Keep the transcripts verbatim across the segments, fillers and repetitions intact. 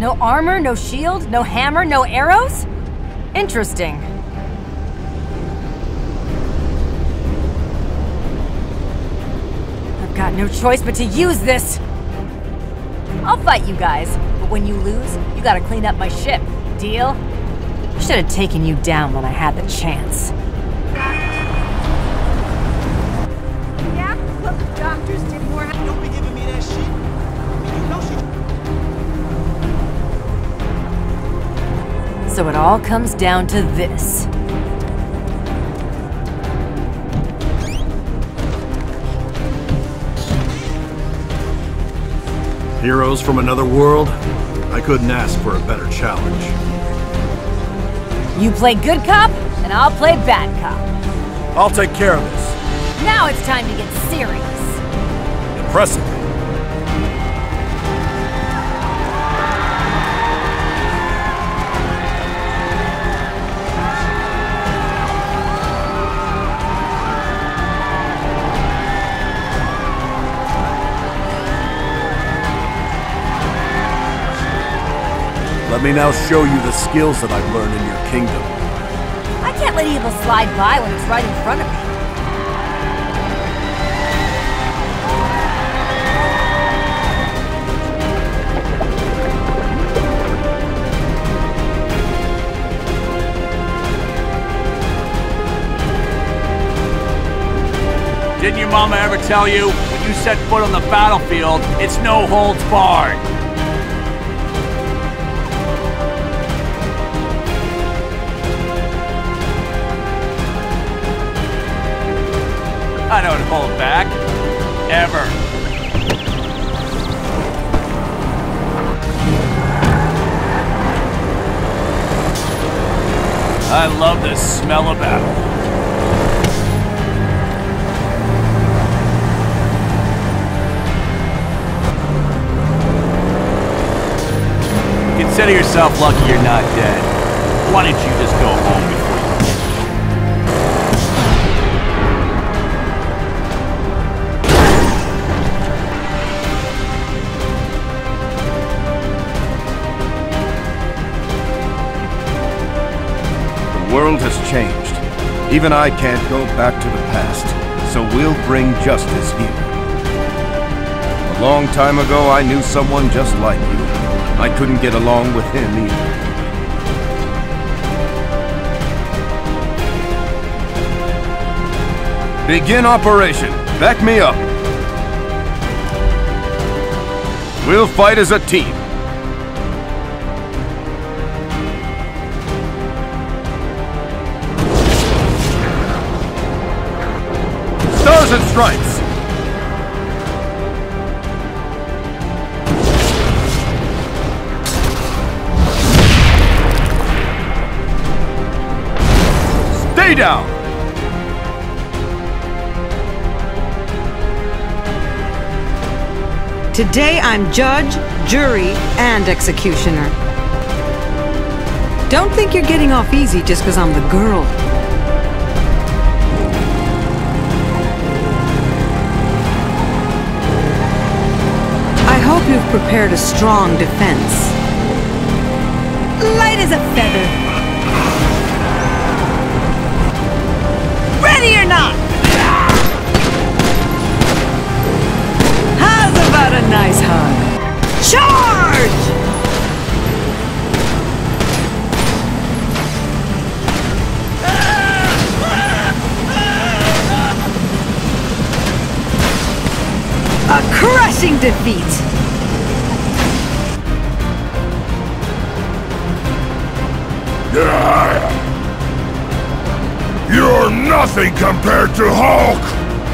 No armor, no shield, no hammer, no arrows? Interesting. I've got no choice but to use this. I'll fight you guys, but when you lose, you gotta clean up my ship. Deal? Should have taken you down when I had the chance. Yeah? Well, the doctors did more. Don't be giving me that shit. You know she... So it all comes down to this. Heroes from another world? I couldn't ask for a better challenge. You play good cop, and I'll play bad cop. I'll take care of this. Now it's time to get serious. Impressive. Let me now show you the skills that I've learned in your kingdom. I can't let evil slide by when it's right in front of me. Didn't your mama ever tell you, when you set foot on the battlefield, it's no holds barred? I don't hold back. Ever. I love the smell of battle. Consider yourself lucky you're not dead. Why don't you just go home before you... The world has changed. Even I can't go back to the past, so we'll bring justice here. A long time ago, I knew someone just like you. I couldn't get along with him either. Begin operation. Back me up. We'll fight as a team. Stars and Stripes! Stay down! Today I'm judge, jury, and executioner. Don't think you're getting off easy just because I'm the girl. I hope you've prepared a strong defense. Light as a feather. Ready or not? How's about a nice hug? Charge! A crushing defeat! Yeah. You're nothing compared to Hulk!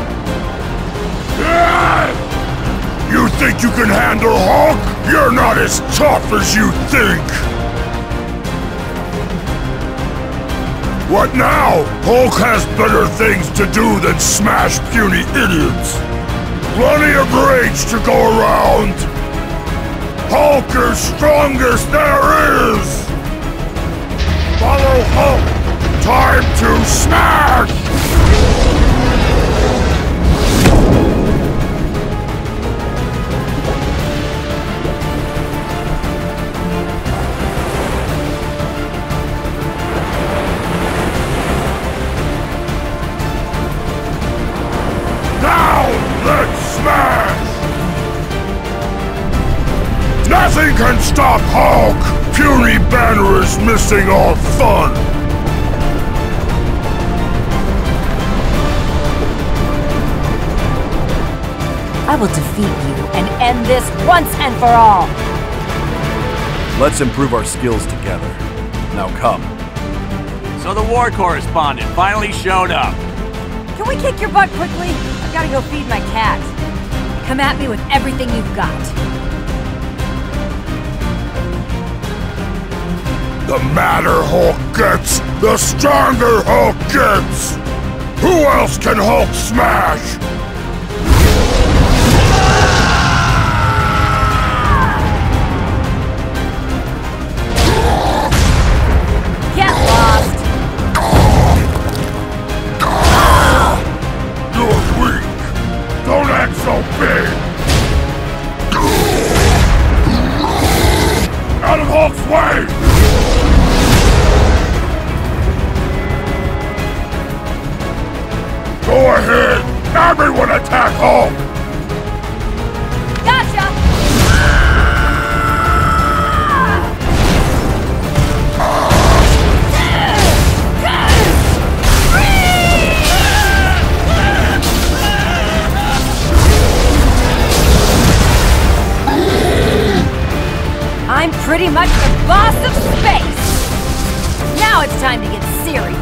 Yeah. You think you can handle Hulk? You're not as tough as you think! What now? Hulk has better things to do than smash puny idiots! Plenty of rage to go around! Hulk is strongest there is! Follow Hulk! Time to smash! can stop Hulk! Puny Banner is missing our fun! I will defeat you and end this once and for all! Let's improve our skills together. Now come. So the war correspondent finally showed up. Can we kick your butt quickly? I've gotta go feed my cat. Come at me with everything you've got. The madder Hulk gets, the stronger Hulk gets! Who else can Hulk smash? Get lost! You're weak! Don't act so big! Out of Hulk's way! Go ahead! Everyone attack Hulk! Gotcha! I'm pretty much the boss of space! Now it's time to get serious.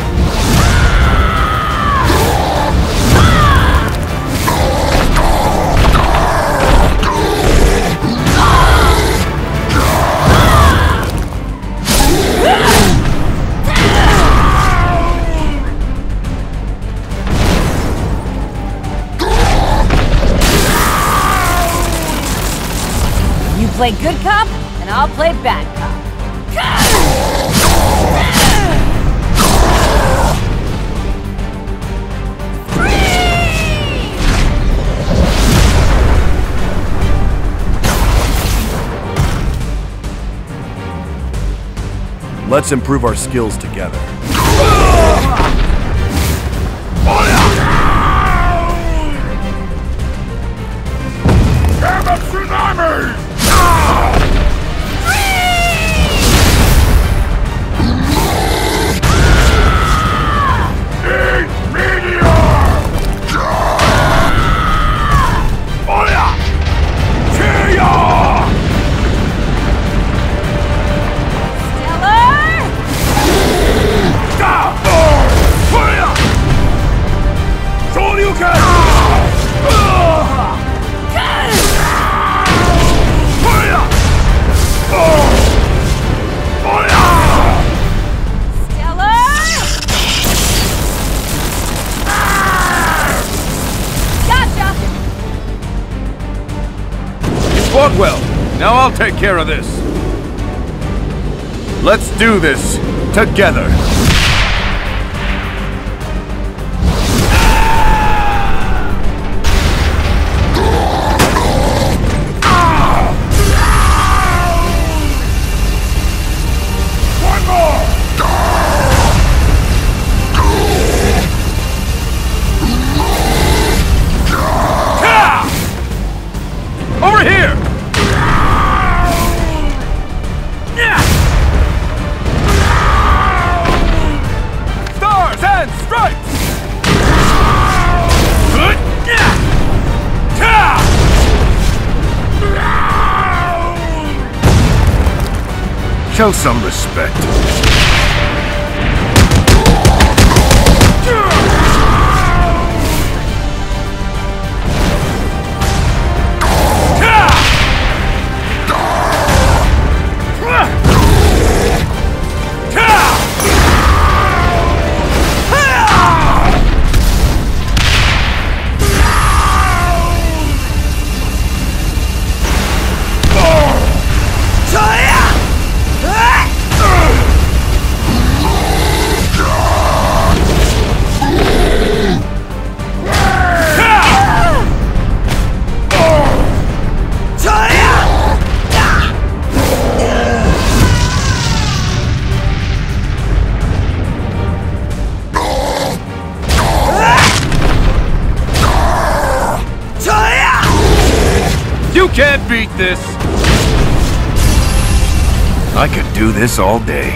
You play good cop, and I'll play bad cop. Let's improve our skills together. Damn it, tsunami! Fought well. Now I'll take care of this. Let's do this together. One more! Over here! Stars and stripes! Good! Show some respect. You can't beat this! I could do this all day.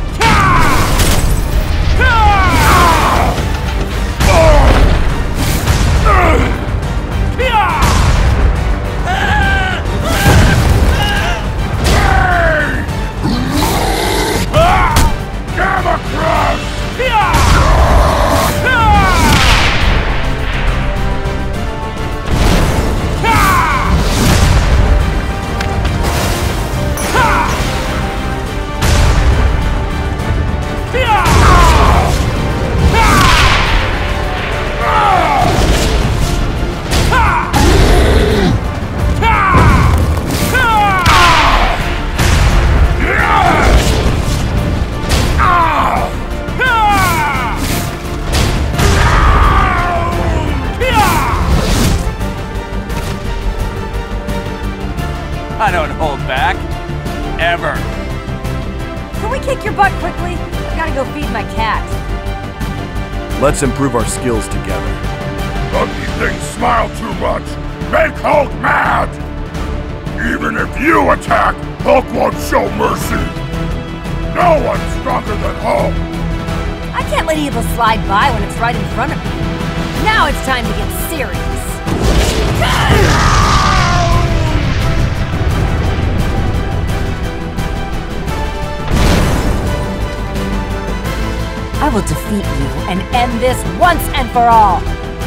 I don't hold back. Ever. Can we kick your butt quickly? I gotta go feed my cat. Let's improve our skills together. Ugly things smile too much. Make Hulk mad! Even if you attack, Hulk won't show mercy. No one's stronger than Hulk. I can't let evil slide by when it's right in front of me. Now it's time to get serious. I will defeat you and end this once and for all!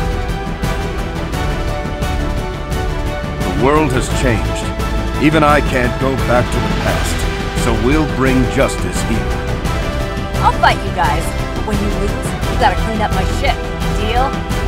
The world has changed. Even I can't go back to the past, so we'll bring justice here. I'll fight you guys, but when you lose, you gotta clean up my ship. Deal?